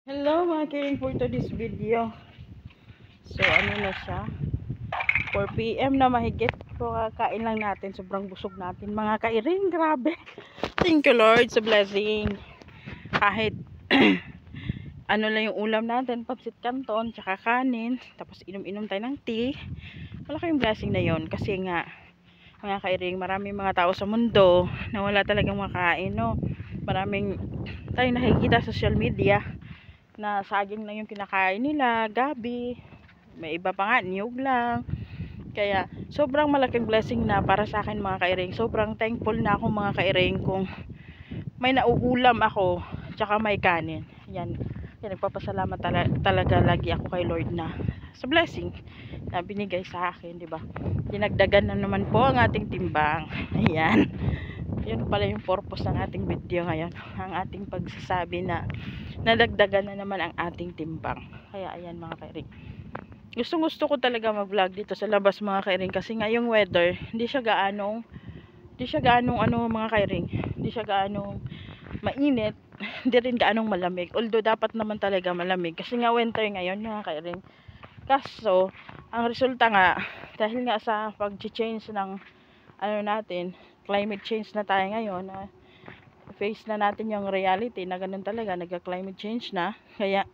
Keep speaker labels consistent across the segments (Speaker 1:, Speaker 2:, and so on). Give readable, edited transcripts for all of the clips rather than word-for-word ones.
Speaker 1: Hello mga kiring, for today's video. So ano na siya, 4 PM na mahigit. So kakain lang natin, sobrang busog natin mga kairing, grabe. Thank you Lord sa blessing. Kahit ano lang yung ulam natin, pansit canton, tsaka kanin, tapos inom-inom tayo ng tea. Malaki yung blessing na yon kasi nga mga kairing, maraming mga tao sa mundo na wala talagang makain, no? Maraming tayong nakikita sa social media na saging lang yung kinakain nila, gabi, may iba pa nga, niyog lang. Kaya sobrang malaking blessing na para sa akin mga kairing. Sobrang thankful na ako mga kairing kung may nauulam ako tsaka may kanin. Yan, nagpapasalamat talaga lagi ako kay Lord na sa blessing na binigay sa akin, di ba? Dinagdagan na naman po ang ating timbang. Ayan, yun pala yung purpose ng ating video ngayon, ang ating pagsasabi na nadagdagan na naman ang ating timbang. Kaya ayan mga kairing, gusto ko talaga mag vlog dito sa labas mga kairing, kasi nga yung weather hindi siya gaanong ano mga kairing, hindi siya gaanong mainit, hindi rin gaanong malamig, although dapat naman talaga malamig kasi nga winter ngayon mga kairing. Kaso ang resulta nga, dahil nga sa pag-change ng ano natin, climate change na tayo ngayon, face na natin yung reality na ganun talaga, nagka-climate change na. Kaya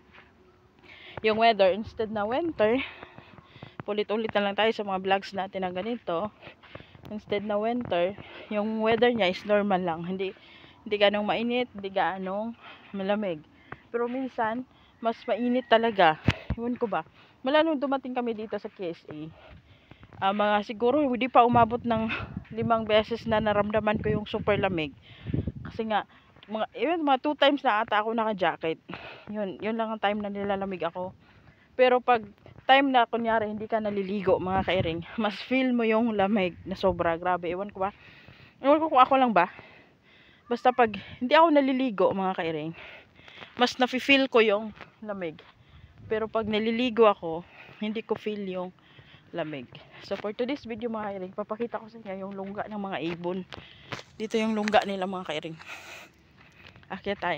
Speaker 1: yung weather, instead na winter, ulit-ulit na lang tayo sa mga vlogs natin na ganito, instead na winter, yung weather niya is normal lang, hindi ganong mainit, hindi ganong malamig. Pero minsan mas mainit talaga, yun ko ba, mula nung dumating kami dito sa KSA, mga siguro hindi pa umabot ng 5 beses na naramdaman ko yung super lamig. Kasi nga mga 2 times na ata ako naka-jacket. Yun lang ang time na nilalamig ako. Pero pag time na kunyari hindi ka naliligo mga kairing, mas feel mo yung lamig na sobra, grabe. Ewan ko kung ako lang ba. Basta pag hindi ako naliligo mga kairing, mas nafi-feel ko yung lamig. Pero pag naliligo ako, hindi ko feel yung lamig. So for today's video mga kairing, papakita ko sa inyo yung lungga ng mga ibon. Dito yung lungga nila mga kairing. Akyat tayo.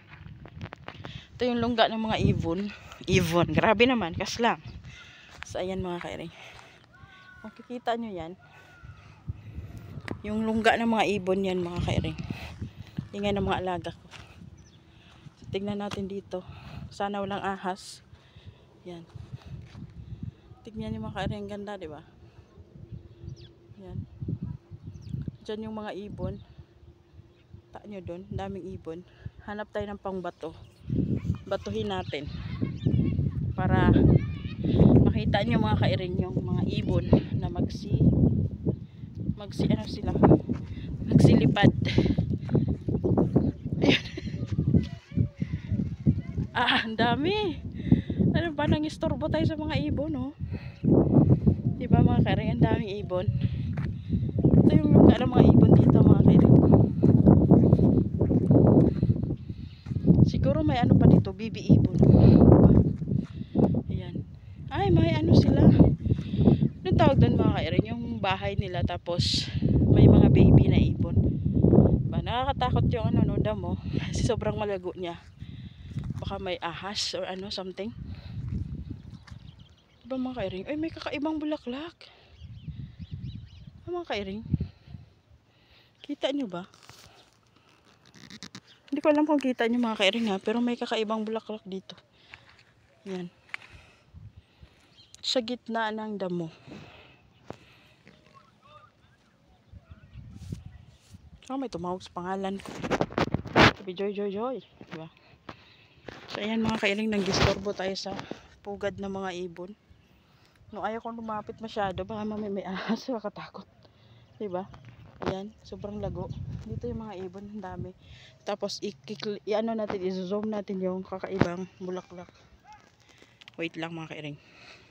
Speaker 1: Ito yung lungga ng mga ibon. Grabe naman, kaslang. So ayan mga kairing, makikita nyo yan, yung lungga ng mga ibon yan mga kairing. Ingay ng mga alaga ko. So, tignan natin dito, sana walang ahas. Yan, tignan nyo mga kairing, ganda diba? Yan, dyan yung mga ibon. Ta nyo dun, daming ibon. Hanap tayo ng pangbato, batuhin natin para makita nyo mga kairing yung mga ibon na ano sila, magsilipad. Ang dami. Ano ba, nang istorbo tayo sa mga ibon, no? Diba mga kairing, ang daming ibon. Ito yung lungga ng mga ibon dito mga kairing. Siguro may ano pa dito, baby ibon. Ayan. Ay, may ano sila. Anong tawag doon mga kairing? Yung bahay nila tapos may mga baby na ibon. Ba, nakakatakot yung ano, no, damo. Kasi sobrang malago niya. Baka may ahas or ano, something. Diba mga kairing? Ay, may kakaibang bulaklak. Mga kairing, kita nyo ba? Hindi ko alam kung kita nyo mga kairing ha, pero may kakaibang bulaklak dito. Yan, sa gitna ng damo. May tumawag sa pangalan ko. Sabi Joy. Diba? So ayan mga kairing, nag-disturbo tayo sa pugad ng mga ibon. No, ayaw kong lumapit masyado, baka may ahas, makatakot. Diba? Ayan, sobrang lago. Dito yung mga ibon, ang dami. Tapos i-ano natin, i-zoom natin yung kakaibang bulaklak. Wait lang mga kairing.